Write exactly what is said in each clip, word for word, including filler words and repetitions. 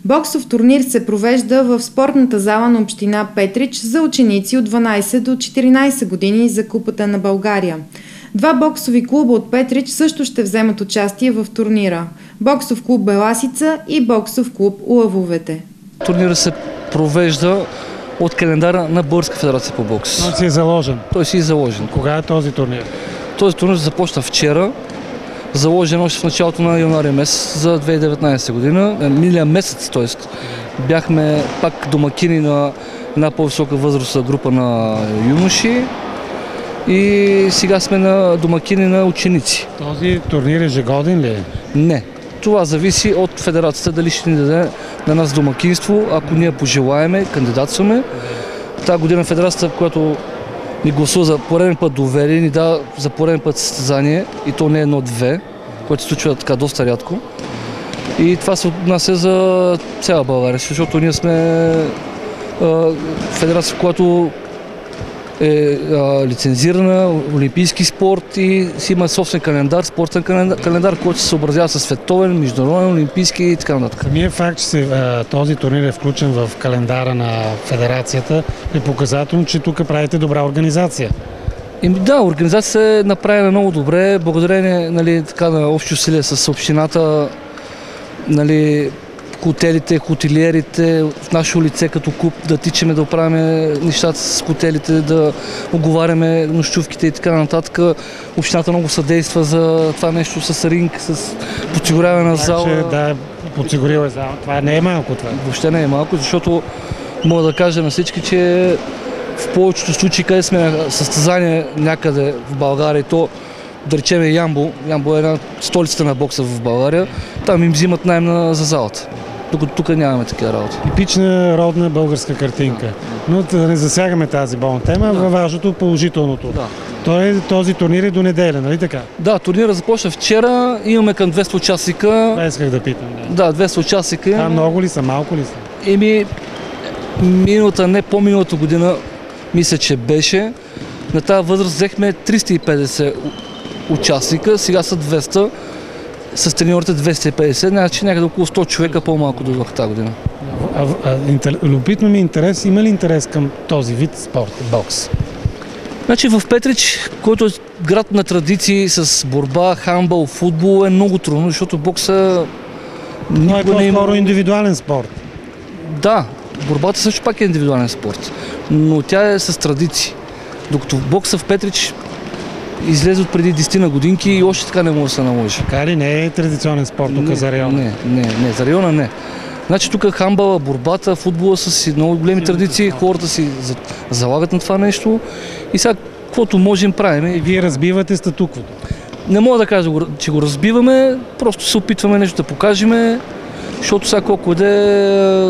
Боксов турнир се провежда в спортната зала на община Петрич за ученици от дванайсет до четиринайсет години за Купата на България. Два боксови клуба от Петрич също ще вземат участие в турнира – боксов клуб Беласица и боксов клуб Лъвовете. Турнирът се провежда от календара на Българска федерация по бокс. Той си е заложен? Той си е заложен. Кога е този турнир? Този турнир започна вчера, заложен още в началото на януари месец за две хиляди и деветнайсета година. Миналия месец, т.е. бяхме пак домакини на една по-висока възрастова група на юноши и сега сме на домакини на ученици. Този турнир ежегоден ли е? Не. Това зависи от федерацията дали ще ни даде на нас домакинство, ако ние пожелаеме, кандидатстваме. Тази година федерацията, която ни гласува за пореден път доверие, ни дава за пореден път състезание, и то не едно-две, което се случва така доста рядко. И това се отнася за цяла България, защото ние сме а, федерация, която е а, лицензирана, олимпийски спорт и си има собствен календар, спортен календар, календар, който се съобразява с световен, международен, олимпийски и така нататък. Самият факт, че се, а, този турнир е включен в календара на федерацията, е показателно, че тук правите добра организация. И, да, организацията е направена много добре, благодарение, нали, така, на общи усилия с общината, нали, хотелите, хотелиерите, в наше лице като клуб да тичаме, да оправяме нещата с хотелите, да оговаряме нощувките и така нататък. Общината много съдейства за това нещо с ринг, с подсигуряване на зала. Так, да, подсигурила е зала. Това не е малко това. Въобще не е малко, защото мога да кажа на всички, че в повечето случаи, къде сме на състезание някъде в България, то да речем Ямбол, Ямбол е една столицата на бокса в България, там им взимат наем за залата. Докато тук нямаме такива работи. Типична родна българска картинка. Но да не засягаме тази болна тема, да. Във важното положителното. Да. Той, този турнир е до неделя, нали така? Да, турнирът започна вчера, имаме към двеста участника. Това исках да питам. Да, да двеста участника. А много ли са, малко ли са? Еми, миналата, не по-миналата година, мисля, че беше. На тази възраст взехме триста и петдесет участника, сега са двеста, с треньорите двеста и петдесет, значи някъде около сто човека по-малко дойдоха тази година. А, а, интер... Любопитно ми е интерес, има ли интерес към този вид спорт, бокс? Значи в Петрич, който е град на традиции с борба, хандбал, футбол, е много трудно, защото бокса... Но е по-скоро индивидуален спорт. Да, борбата също пак е индивидуален спорт, но тя е с традиции. Докато бокса в Петрич излезе от преди десет на годинки и още така не може да се наложи. Така ли не е традиционен спорт тук за района? Не, не, не, за района не. Значи тук хандбала, борбата, футбола са си много големи традиции, хората си залагат на това нещо и сега каквото можем правим. И вие разбивате статуквото? Не мога да кажа, че го разбиваме, просто се опитваме нещо да покажем, защото сега колко е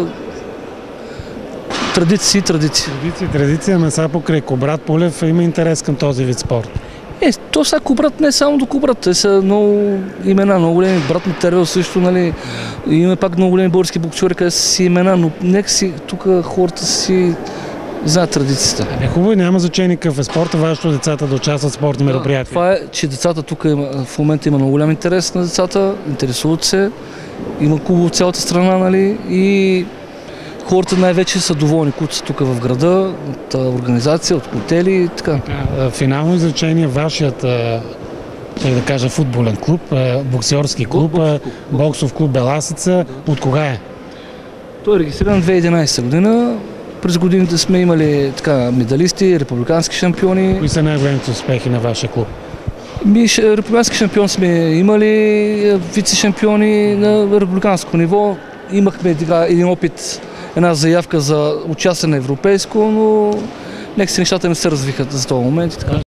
традиции, традиции. Традиции, традиции, ама сега покрай Кубрат Пулев има интерес към този вид спорт. Е, то сега Кубрат не е само до Кубрат, те са много имена, много големи. Брат Материал също, нали, има пак много големи български боксери, къде са си имена, но нека си, тук хората си знаят традицията. Е, хубаво, няма значение какъв е спорта, важното децата да участват в спортни да, мероприятия. Това е, че децата тук има, в момента има много голям интерес на децата, интересуват се, има клуб от цялата страна, нали, и хората най-вече са доволни, които са тук в града, от организация, от хотели и така. Финално изречение, вашият, ще да кажа, футболен клуб, боксерски клуб, боксов клуб, боксов клуб Беласица, от кога е? Той е регистриран две хиляди и единайсета година. През годините сме имали така медалисти, републикански шампиони. Кои са най-големите успехи на вашия клуб? Ми, републикански шампион сме имали, вице-шампиони на републиканско ниво. Имахме един опит, една заявка за участие на европейско, но нека си нещата не се развиха за този момент и така.